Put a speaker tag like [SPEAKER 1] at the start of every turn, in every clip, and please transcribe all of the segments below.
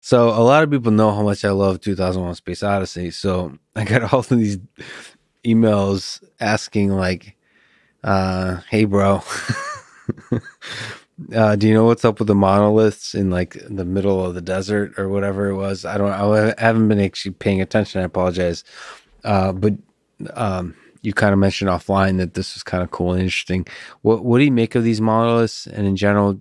[SPEAKER 1] So a lot of people know how much I love 2001: Space Odyssey. So I got all of these emails asking like, "Hey, bro, do you know what's up with the monoliths in like the middle of the desert or whatever it was?" I haven't been actually paying attention. I apologize. But you kind of mentioned offline that this was kind of cool and interesting. What do you make of these monoliths? And in general,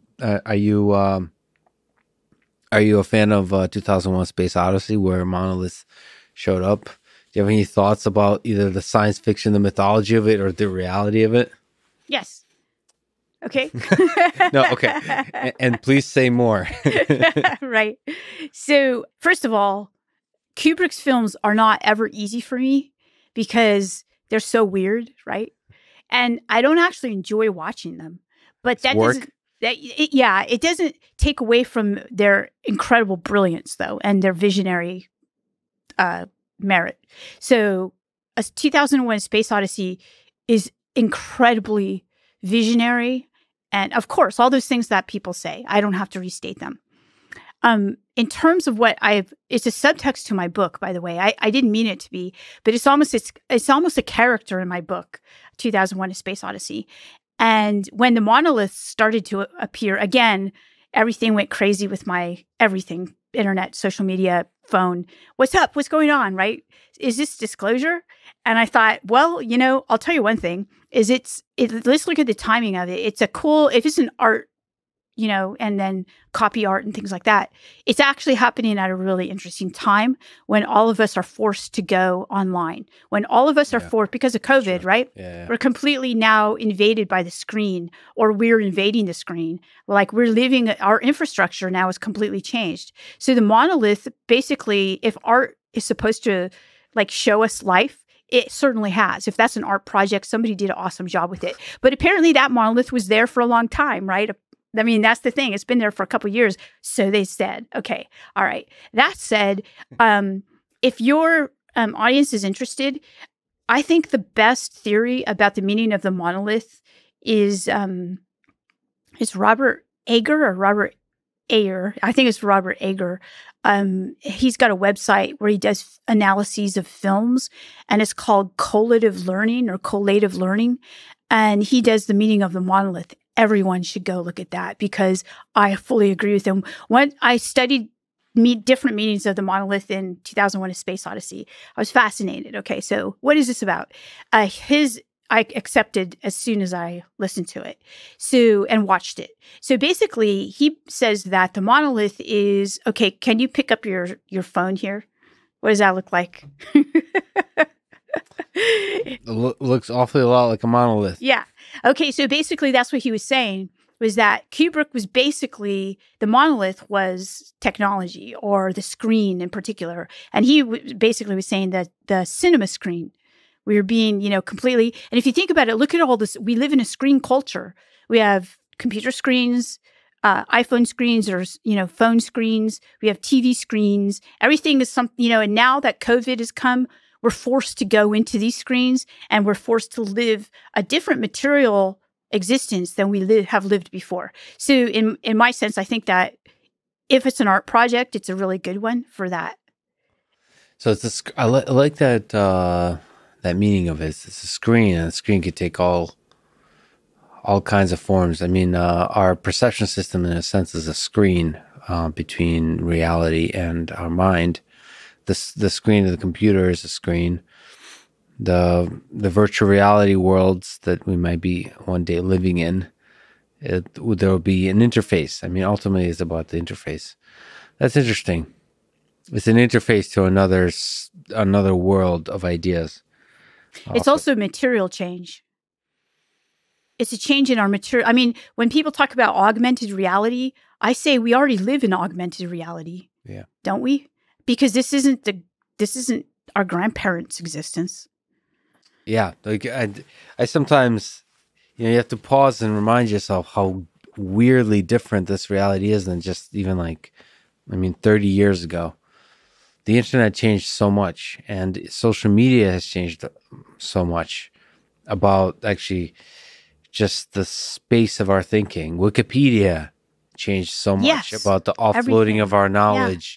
[SPEAKER 1] are you a fan of 2001: Space Odyssey, where monoliths showed up? Do you have any thoughts about either the science fiction, the mythology of it, or the reality of it?
[SPEAKER 2] Yes. Okay.
[SPEAKER 1] No, okay. And please say more.
[SPEAKER 2] Right. So, first of all, Kubrick's films are not ever easy for me because they're so weird, right? And I don't actually enjoy watching them. But
[SPEAKER 1] It's
[SPEAKER 2] that
[SPEAKER 1] work.
[SPEAKER 2] doesn't yeah, it doesn't take away from their incredible brilliance though and their visionary merit. So, a 2001: Space Odyssey is incredibly visionary, and of course, all those things that people say, I don't have to restate them. In terms of what it's a subtext to my book, by the way. I didn't mean it to be, but it's almost a character in my book, 2001: A Space Odyssey. And when the monoliths started to appear again, everything went crazy with my everything, internet, social media, phone. What's up? What's going on? Right? Is this disclosure? And I thought, well, I'll tell you one thing is let's look at the timing of it. It's if it's an art, and then copy art and things like that. It's actually happening at a really interesting time when all of us are forced to go online, when all of us are forced because of COVID,
[SPEAKER 1] Sure.
[SPEAKER 2] right?
[SPEAKER 1] Yeah.
[SPEAKER 2] We're completely now invaded by the screen, or we're invading the screen. Like our infrastructure now is completely changed. So the monolith, basically, if art is supposed to like show us life, it certainly has. If that's an art project, somebody did an awesome job with it. But apparently that monolith was there for a long time, right? I mean, that's the thing. It's been there for a couple of years. So they said, okay, all right. That said, if your audience is interested, I think the best theory about the meaning of the monolith is Robert Ager or Robert Ayer. I think it's Robert Ager. He's got a website where he does analyses of films, and it's called collative learning. And he does the meaning of the monolith. Everyone should go look at that because I fully agree with him. When I studied different meanings of the monolith in 2001: A Space Odyssey, I was fascinated. Okay, so what is this about? I accepted as soon as I listened to it, and watched it. So basically, he says that the monolith is okay. Can you pick up your phone here? What does that look like?
[SPEAKER 1] It looks awfully a lot like a monolith.
[SPEAKER 2] Yeah. Okay, so basically that's what he was saying, was that Kubrick was basically, the monolith was technology, or the screen in particular. And he basically was saying that the cinema screen, we were being, completely, and if you think about it, look at all this, we live in a screen culture. We have computer screens, iPhone screens, or, phone screens. We have TV screens. Everything is something, and now that COVID has come, we're forced to go into these screens, and we're forced to live a different material existence than we have lived before. So in my sense, I think that if it's an art project, it's a really good one for that.
[SPEAKER 1] So it's I like that that meaning of it. It's a screen, and the screen could take all kinds of forms. I mean, our perception system, in a sense, is a screen between reality and our mind. The screen of the computer is a screen. The virtual reality worlds that we might be one day living in, there will be an interface. I mean, ultimately, it's about the interface. That's interesting. It's an interface to another world of ideas.
[SPEAKER 2] It's also material change. It's a change in our material. I mean, when people talk about augmented reality, I say we already live in augmented reality.
[SPEAKER 1] Yeah.
[SPEAKER 2] Don't we? Because this isn't our grandparents' existence.
[SPEAKER 1] Yeah, like I sometimes, you have to pause and remind yourself how weirdly different this reality is than just even 30 years ago. The internet changed so much, and social media has changed so much about actually just the space of our thinking. Wikipedia changed so much about the offloading of our knowledge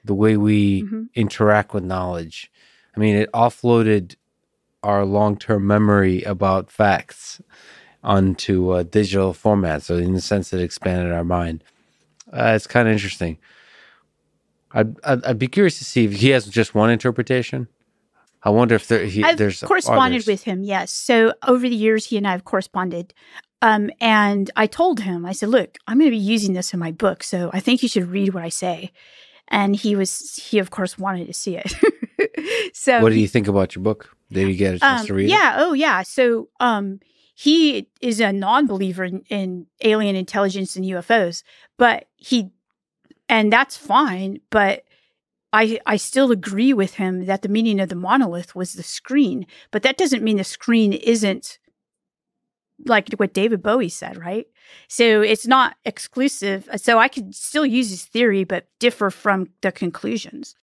[SPEAKER 1] the way we
[SPEAKER 2] Mhm.
[SPEAKER 1] interact with knowledge. I mean, it offloaded our long-term memory about facts onto a digital format. So in the sense, it expanded our mind. It's kind of interesting. I'd be curious to see if he has just one interpretation. I wonder if
[SPEAKER 2] I've
[SPEAKER 1] there's
[SPEAKER 2] corresponded
[SPEAKER 1] others.
[SPEAKER 2] with him, yes. So over the years, he and I have corresponded. And I told him, I said, look, I'm going to be using this in my book, so I think you should read what I say. And he of course wanted to see it. So
[SPEAKER 1] What do you think about your book? Did you get a chance to read it?
[SPEAKER 2] yeah, oh yeah. So he is a non-believer in alien intelligence and UFOs, but and that's fine, but I still agree with him that the meaning of the monolith was the screen, but that doesn't mean the screen isn't like what David Bowie said, right? So it's not exclusive. So I could still use his theory, but differ from the conclusions.